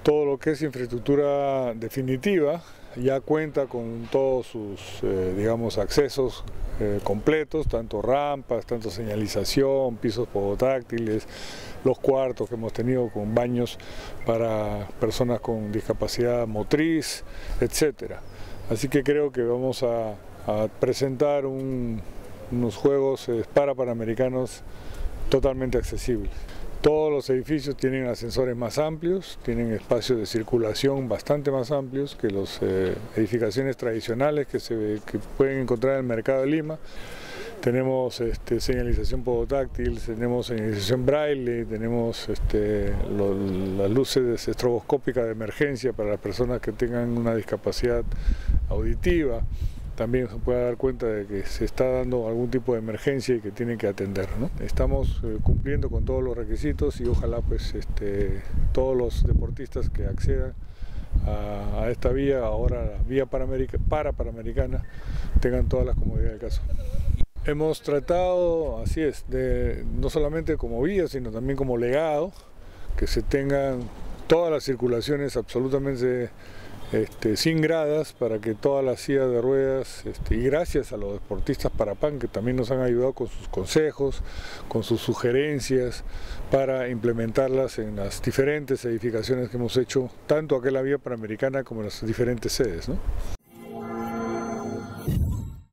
todo lo que es infraestructura definitiva ya cuenta con todos sus digamos, accesos completos, tanto rampas, tanto señalización, pisos podotáctiles, los cuartos que hemos tenido con baños para personas con discapacidad motriz, etc. Así que creo que vamos a presentar unos Juegos Panamericanos totalmente accesibles. Todos los edificios tienen ascensores más amplios, tienen espacios de circulación bastante más amplios que las edificaciones tradicionales que pueden encontrar en el mercado de Lima. Tenemos señalización podotáctil, tenemos señalización braille, tenemos las luces estroboscópicas de emergencia para las personas que tengan una discapacidad auditiva. También se puede dar cuenta de que se está dando algún tipo de emergencia y que tienen que atender, ¿no? Estamos cumpliendo con todos los requisitos y ojalá pues todos los deportistas que accedan a esta vía, ahora la vía Panamericana, tengan todas las comodidades del caso. Hemos tratado, así es, no solamente como vía, sino también como legado, que se tengan todas las circulaciones absolutamente sin gradas para que todas las sillas de ruedas, y gracias a los deportistas Parapan que también nos han ayudado con sus consejos, con sus sugerencias para implementarlas en las diferentes edificaciones que hemos hecho, tanto aquí en la vía Panamericana como en las diferentes sedes, ¿no?